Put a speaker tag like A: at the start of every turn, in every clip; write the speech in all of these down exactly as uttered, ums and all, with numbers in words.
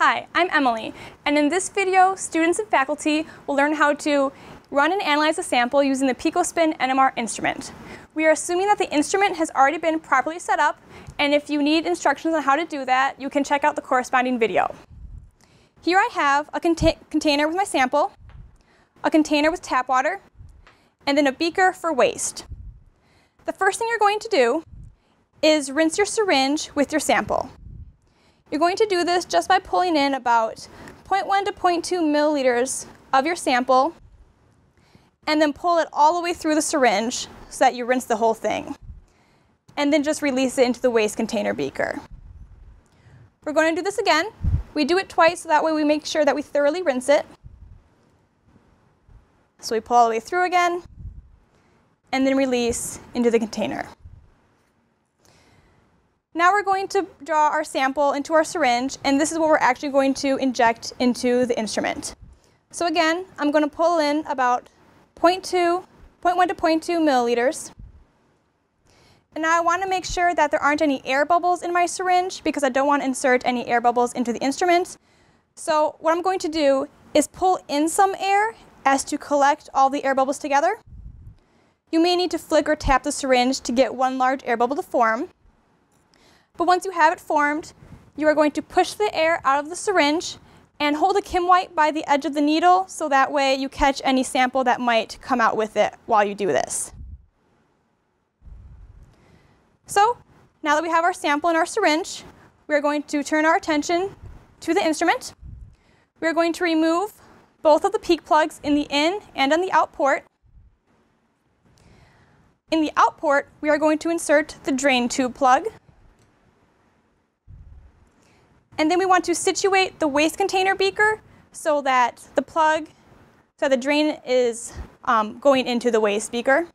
A: Hi, I'm Emily, and in this video, students and faculty will learn how to run and analyze a sample using the PicoSpin N M R instrument. We are assuming that the instrument has already been properly set up, and if you need instructions on how to do that, you can check out the corresponding video. Here I have a conta container with my sample, a container with tap water, and then a beaker for waste. The first thing you're going to do is rinse your syringe with your sample. You're going to do this just by pulling in about zero point one to zero point two milliliters of your sample and then pull it all the way through the syringe so that you rinse the whole thing. And then just release it into the waste container beaker. We're going to do this again. We do it twice so that way we make sure that we thoroughly rinse it. So we pull all the way through again and then release into the container. Now we're going to draw our sample into our syringe, and this is what we're actually going to inject into the instrument. So again, I'm going to pull in about zero point one to zero point two milliliters. And now I want to make sure that there aren't any air bubbles in my syringe because I don't want to insert any air bubbles into the instrument. So what I'm going to do is pull in some air as to collect all the air bubbles together. You may need to flick or tap the syringe to get one large air bubble to form. But once you have it formed, you are going to push the air out of the syringe and hold a Kimwhite by the edge of the needle so that way you catch any sample that might come out with it while you do this. So now that we have our sample in our syringe, we are going to turn our attention to the instrument. We are going to remove both of the peak plugs in the in and on the out port. In the out port, we are going to insert the drain tube plug. And then we want to situate the waste container beaker so that the plug, so the drain is um, going into the waste beaker.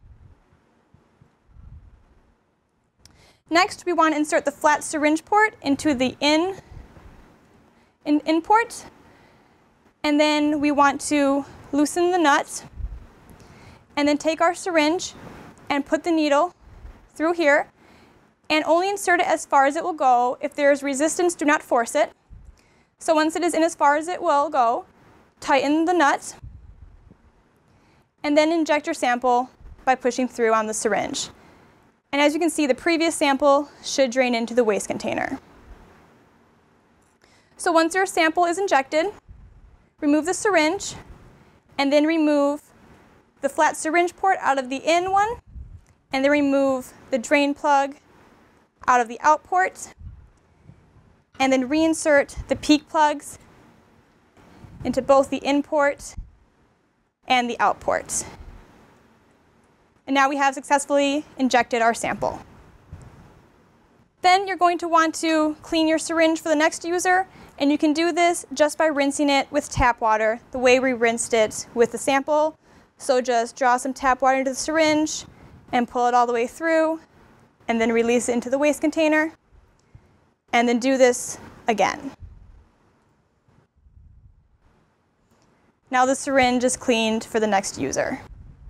A: Next, we want to insert the flat syringe port into the in, in, in port. And then we want to loosen the nut and then take our syringe and put the needle through here. And only insert it as far as it will go. If there is resistance, do not force it. So once it is in as far as it will go, tighten the nut, and then inject your sample by pushing through on the syringe. And as you can see, the previous sample should drain into the waste container. So once your sample is injected, remove the syringe, and then remove the flat syringe port out of the in one, and then remove the drain plug out of the out port, and then reinsert the peak plugs into both the in port and the out port. And now we have successfully injected our sample. Then you're going to want to clean your syringe for the next user, and you can do this just by rinsing it with tap water, the way we rinsed it with the sample. So just draw some tap water into the syringe and pull it all the way through, and then release it into the waste container, and then do this again. Now the syringe is cleaned for the next user.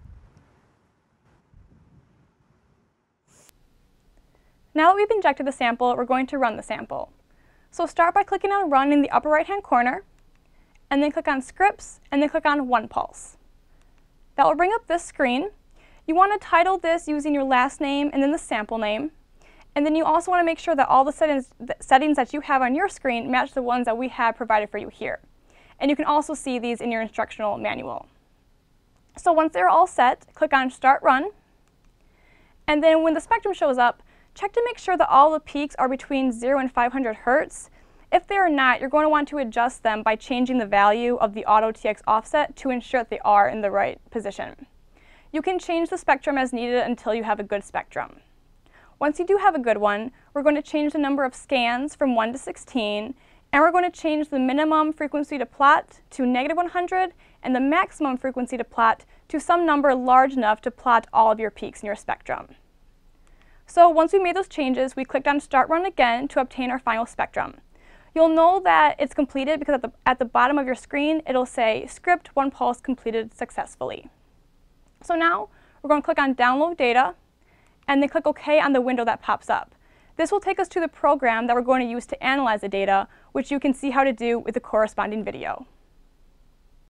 A: Now that we've injected the sample, we're going to run the sample. So start by clicking on Run in the upper right-hand corner, and then click on Scripts, and then click on One Pulse. That will bring up this screen. You want to title this using your last name and then the sample name. And then you also want to make sure that all the settings, the settings that you have on your screen match the ones that we have provided for you here. And you can also see these in your instructional manual. So once they're all set, click on Start Run. And then when the spectrum shows up, check to make sure that all the peaks are between zero and five hundred hertz. If they are not, you're going to want to adjust them by changing the value of the Auto T X offset to ensure that they are in the right position. You can change the spectrum as needed until you have a good spectrum. Once you do have a good one, we're going to change the number of scans from one to sixteen, and we're going to change the minimum frequency to plot to negative one hundred and the maximum frequency to plot to some number large enough to plot all of your peaks in your spectrum. So once we made those changes, we clicked on Start Run again to obtain our final spectrum. You'll know that it's completed because at the, at the bottom of your screen, it'll say Script One Pulse completed successfully. So now we're going to click on Download Data, and then click OK on the window that pops up. This will take us to the program that we're going to use to analyze the data, which you can see how to do with the corresponding video.